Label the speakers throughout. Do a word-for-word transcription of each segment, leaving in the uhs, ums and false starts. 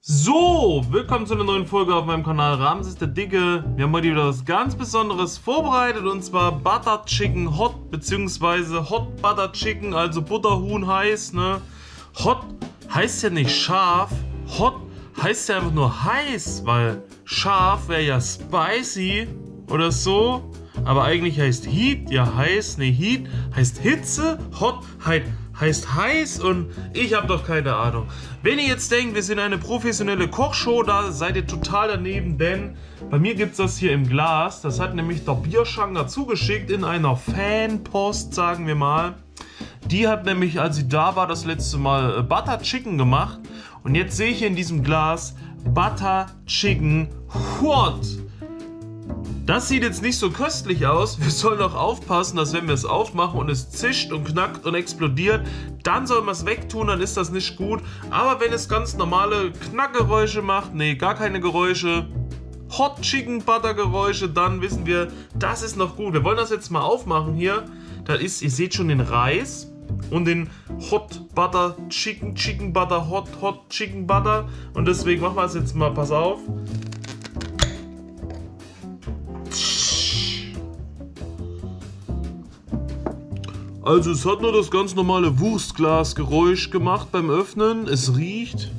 Speaker 1: So, willkommen zu einer neuen Folge auf meinem Kanal Ramses der Dicke. Wir haben heute wieder was ganz Besonderes vorbereitet und zwar Butter Chicken Hot bzw. Hot Butter Chicken, also Butterhuhn heiß, ne? Hot heißt ja nicht scharf, Hot heißt ja einfach nur heiß, weil scharf wäre ja spicy oder so. Aber eigentlich heißt Heat ja heiß, ne, Heat heißt Hitze, Hot heißt heißt heiß und ich habe doch keine Ahnung. Wenn ihr jetzt denkt, wir sind eine professionelle Kochshow, da seid ihr total daneben, denn bei mir gibt es das hier im Glas. Das hat nämlich der Bierschanger zugeschickt in einer Fanpost, sagen wir mal. Die hat nämlich, als sie da war, das letzte Mal Butter Chicken gemacht. Und jetzt sehe ich hier in diesem Glas Butter Chicken Hot. Das sieht jetzt nicht so köstlich aus. Wir sollen auch aufpassen, dass wenn wir es aufmachen und es zischt und knackt und explodiert, dann soll man es wegtun, dann ist das nicht gut. Aber wenn es ganz normale Knackgeräusche macht, nee, gar keine Geräusche, Hot Chicken Butter Geräusche, dann wissen wir, das ist noch gut. Wir wollen das jetzt mal aufmachen hier. Da ist, ihr seht schon den Reis und den Hot Butter Chicken, Chicken Butter, Hot, Hot Chicken Butter. Und deswegen machen wir es jetzt mal, pass auf. Also es hat nur das ganz normale Wurstglasgeräusch gemacht beim Öffnen. Es riecht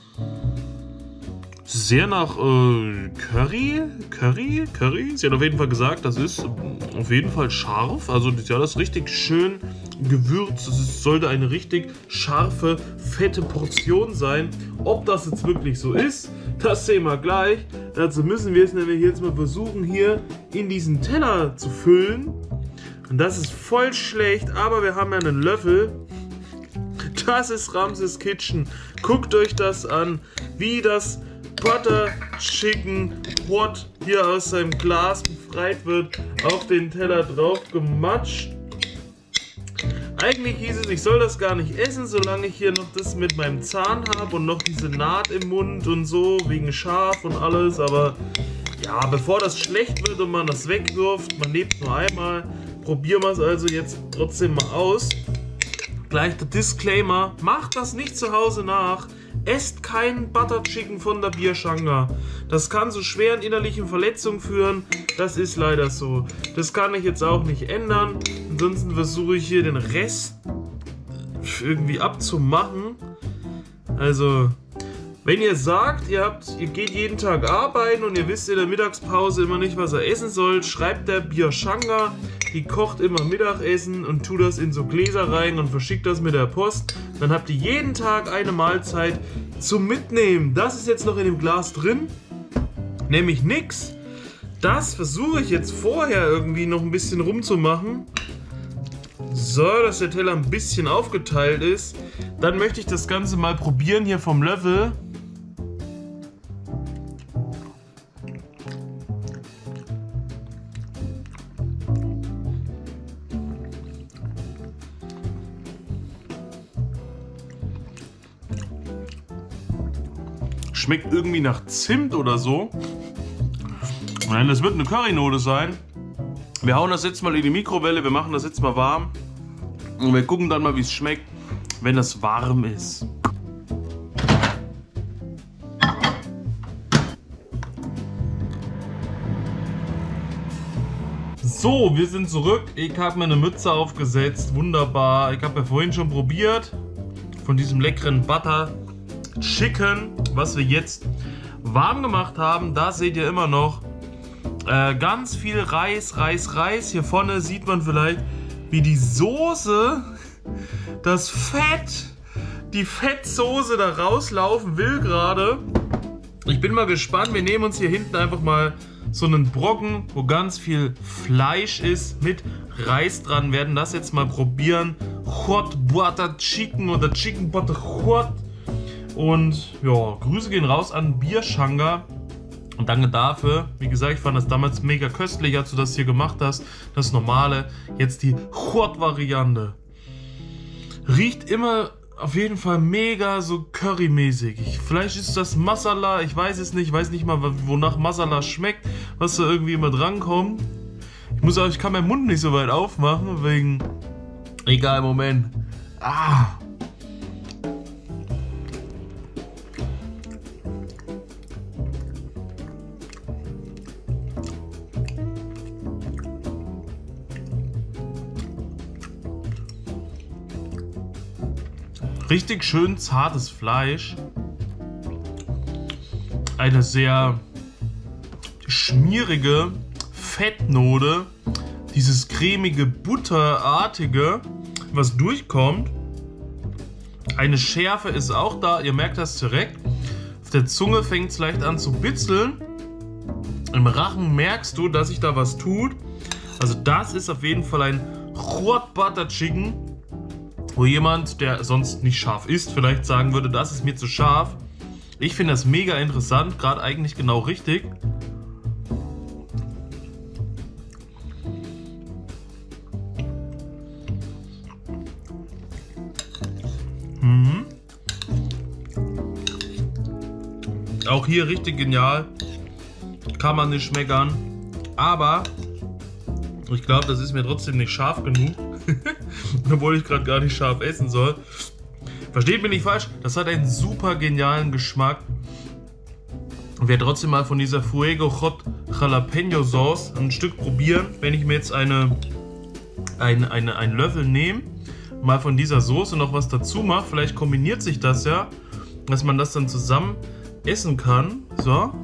Speaker 1: sehr nach äh, Curry, Curry, Curry. Sie hat auf jeden Fall gesagt, das ist auf jeden Fall scharf. Also ja, das ist richtig schön gewürzt. Es sollte eine richtig scharfe, fette Portion sein. Ob das jetzt wirklich so ist, das sehen wir gleich. Dazu müssen wir es nämlich jetzt mal versuchen, hier in diesen Teller zu füllen. Und das ist voll schlecht, aber wir haben ja einen Löffel. Das ist Ramses Kitchen. Guckt euch das an, wie das Butter Chicken Hot hier aus seinem Glas befreit wird, auf den Teller drauf gematscht. Eigentlich hieß es, ich soll das gar nicht essen, solange ich hier noch das mit meinem Zahn habe und noch diese Naht im Mund und so, wegen scharf und alles. Aber ja, bevor das schlecht wird und man das wegwirft, man lebt nur einmal. Probieren wir es also jetzt trotzdem mal aus. Gleich der Disclaimer, macht das nicht zu Hause nach. Esst kein Butter Chicken von der Bierschanger. Das kann zu schweren innerlichen Verletzungen führen. Das ist leider so. Das kann ich jetzt auch nicht ändern. Ansonsten versuche ich hier den Rest irgendwie abzumachen. Also, wenn ihr sagt, ihr, habt, ihr geht jeden Tag arbeiten und ihr wisst in der Mittagspause immer nicht, was ihr essen sollt, schreibt der Bierschanger. Die kocht immer Mittagessen und tut das in so Gläser rein und verschickt das mit der Post. Dann habt ihr jeden Tag eine Mahlzeit zum Mitnehmen. Das ist jetzt noch in dem Glas drin, nämlich nix. Das versuche ich jetzt vorher irgendwie noch ein bisschen rumzumachen. So, dass der Teller ein bisschen aufgeteilt ist. Dann möchte ich das Ganze mal probieren hier vom Löffel. Schmeckt irgendwie nach Zimt oder so. Nein, das wird eine Currynote sein. Wir hauen das jetzt mal in die Mikrowelle, wir machen das jetzt mal warm. Und wir gucken dann mal, wie es schmeckt, wenn das warm ist. So, wir sind zurück. Ich habe mir eine Mütze aufgesetzt. Wunderbar. Ich habe ja vorhin schon probiert von diesem leckeren Butter Chicken, was wir jetzt warm gemacht haben. Da seht ihr immer noch äh, ganz viel Reis, Reis, Reis. Hier vorne sieht man vielleicht, wie die Soße, das Fett, die Fettsoße da rauslaufen will gerade. Ich bin mal gespannt. Wir nehmen uns hier hinten einfach mal so einen Brocken, wo ganz viel Fleisch ist, mit Reis dran. Werden das jetzt mal probieren. Hot Butter Chicken oder Chicken Butter Hot. Und ja, Grüße gehen raus an Bierschanger. Und danke dafür. Wie gesagt, ich fand das damals mega köstlich, als du das hier gemacht hast. Das normale. Jetzt die Hot-Variante. Riecht immer auf jeden Fall mega so Curry-mäßig. Vielleicht ist das Masala, ich weiß es nicht. Ich weiß nicht mal, wonach Masala schmeckt, was da irgendwie immer drankommt. Ich muss auch, ich kann meinen Mund nicht so weit aufmachen, wegen... Egal, Moment. Ah... Richtig schön zartes Fleisch. Eine sehr schmierige Fettnote. Dieses cremige, butterartige, was durchkommt. Eine Schärfe ist auch da. Ihr merkt das direkt. Auf der Zunge fängt es leicht an zu bitzeln. Im Rachen merkst du, dass sich da was tut. Also das ist auf jeden Fall ein Hot Butter Chicken, wo jemand, der sonst nicht scharf isst, vielleicht sagen würde, das ist mir zu scharf. Ich finde das mega interessant, gerade eigentlich genau richtig. Mhm. Auch hier richtig genial. Kann man nicht schmeckern. Aber ich glaube, das ist mir trotzdem nicht scharf genug. Obwohl ich gerade gar nicht scharf essen soll. Versteht mich nicht falsch, das hat einen super genialen Geschmack. Ich werde trotzdem mal von dieser Fuego Hot Jalapeno Sauce ein Stück probieren. Wenn ich mir jetzt eine, eine, eine, einen Löffel nehme, mal von dieser Soße noch was dazu mache, vielleicht kombiniert sich das ja, dass man das dann zusammen essen kann. So.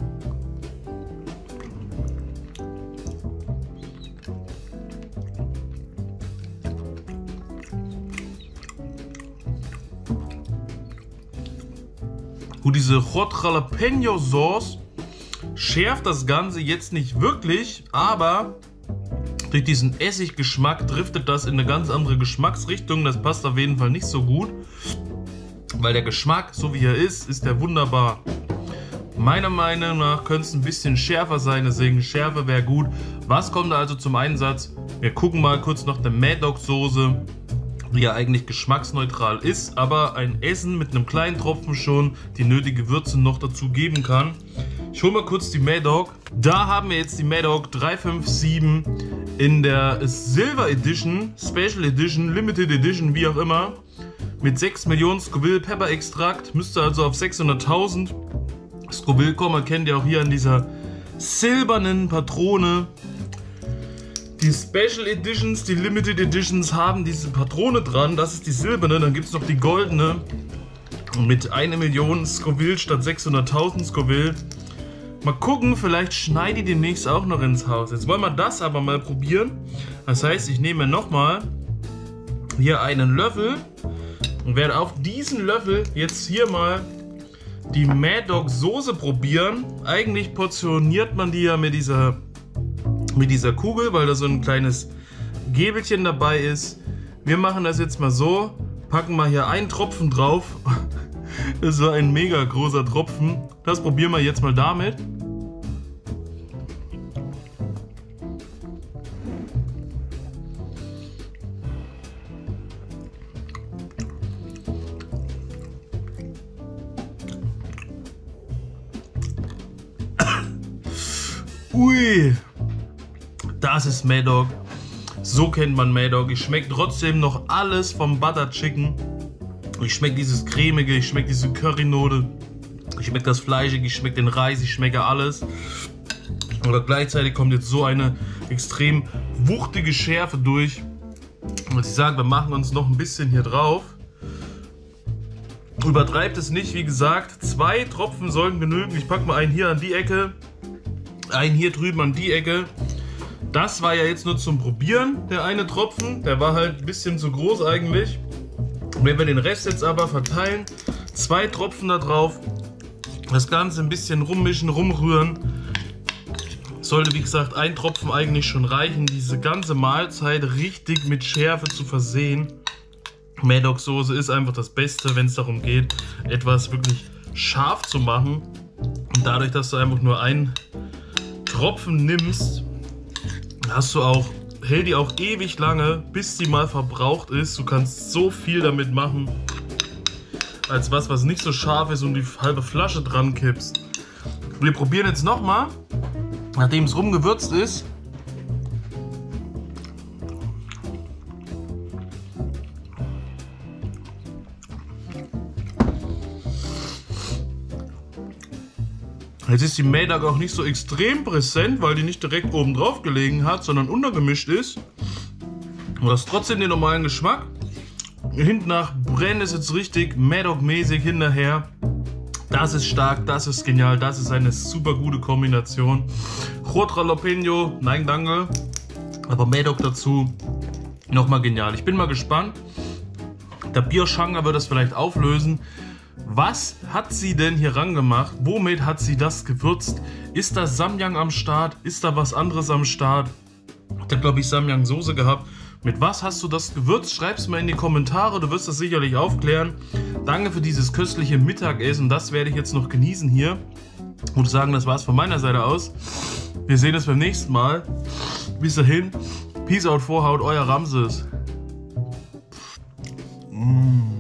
Speaker 1: Gut, diese Hot Jalapeno Sauce schärft das Ganze jetzt nicht wirklich, aber durch diesen Essiggeschmack driftet das in eine ganz andere Geschmacksrichtung. Das passt auf jeden Fall nicht so gut, weil der Geschmack, so wie er ist, ist der wunderbar. Meiner Meinung nach könnte es ein bisschen schärfer sein, deswegen Schärfe wäre gut. Was kommt da also zum Einsatz? Wir gucken mal kurz nach der Mad Dog Soße, die ja eigentlich geschmacksneutral ist, aber ein Essen mit einem kleinen Tropfen schon die nötige Würze noch dazu geben kann. Ich hole mal kurz die Mad Dog. Da haben wir jetzt die Mad Dog drei fünf sieben in der Silver Edition, Special Edition, Limited Edition, wie auch immer, mit sechs Millionen Scoville Pepper Extrakt, müsste also auf sechshunderttausend Scoville kommen. Kennt ihr auch hier an dieser silbernen Patrone. Die Special Editions, die Limited Editions haben diese Patrone dran, das ist die silberne, dann gibt es noch die goldene mit einer Million Scoville statt sechshunderttausend Scoville. Mal gucken, vielleicht schneide ich demnächst auch noch ins Haus. Jetzt wollen wir das aber mal probieren. Das heißt, ich nehme nochmal hier einen Löffel und werde auf diesen Löffel jetzt hier mal die Mad Dog Soße probieren. Eigentlich portioniert man die ja mit dieser mit dieser Kugel, weil da so ein kleines Gäbelchen dabei ist. Wir machen das jetzt mal so, packen mal hier einen Tropfen drauf. Das war ein mega großer Tropfen. Das probieren wir jetzt mal damit. Ui! Das ist Mad Dog. So kennt man Mad Dog. Ich schmecke trotzdem noch alles vom Butter Chicken. Ich schmecke dieses cremige, ich schmecke diese Currynote. Ich schmecke das Fleischige, ich schmecke den Reis, ich schmecke alles. Aber gleichzeitig kommt jetzt so eine extrem wuchtige Schärfe durch. Und ich sage, wir machen uns noch ein bisschen hier drauf. Übertreibt es nicht, wie gesagt. Zwei Tropfen sollten genügen. Ich packe mal einen hier an die Ecke. Einen hier drüben an die Ecke. Das war ja jetzt nur zum Probieren, der eine Tropfen. Der war halt ein bisschen zu groß eigentlich. Und wenn wir den Rest jetzt aber verteilen, zwei Tropfen da drauf, das Ganze ein bisschen rummischen, rumrühren. Sollte wie gesagt ein Tropfen eigentlich schon reichen, diese ganze Mahlzeit richtig mit Schärfe zu versehen. Mad Dog Soße ist einfach das Beste, wenn es darum geht, etwas wirklich scharf zu machen. Und dadurch, dass du einfach nur einen Tropfen nimmst, hast du auch, hält die auch ewig lange, bis die mal verbraucht ist. Du kannst so viel damit machen, als was, was nicht so scharf ist und die halbe Flasche dran kippst. Wir probieren jetzt nochmal, nachdem es rumgewürzt ist. Jetzt ist die Mad Dog auch nicht so extrem präsent, weil die nicht direkt oben drauf gelegen hat, sondern untergemischt ist. Du hast trotzdem den normalen Geschmack. hinten nach brennt es jetzt richtig Mad-Dog-mäßig hinterher. Das ist stark, das ist genial, das ist eine super gute Kombination. Rot Jalapeno, nein danke, aber Mad-Dog dazu, nochmal genial. Ich bin mal gespannt, der Bierschanger wird das vielleicht auflösen. Was hat sie denn hier rangemacht? Womit hat sie das gewürzt? Ist da Samyang am Start? Ist da was anderes am Start? Ich habe, glaube ich, Samyang-Soße gehabt. Mit was hast du das gewürzt? Schreib es mal in die Kommentare, du wirst das sicherlich aufklären. Danke für dieses köstliche Mittagessen, das werde ich jetzt noch genießen hier. Ich würde sagen, das war es von meiner Seite aus. Wir sehen uns beim nächsten Mal. Bis dahin, Peace out, Vorhaut, euer Ramses. Mmh.